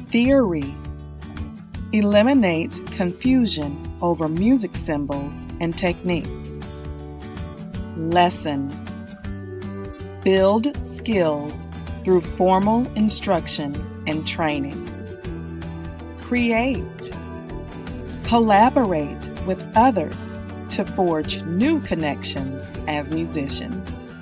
Theory: eliminate confusion over music symbols and techniques. Lesson: build skills through formal instruction and training. Create: collaborate with others to forge new connections as musicians.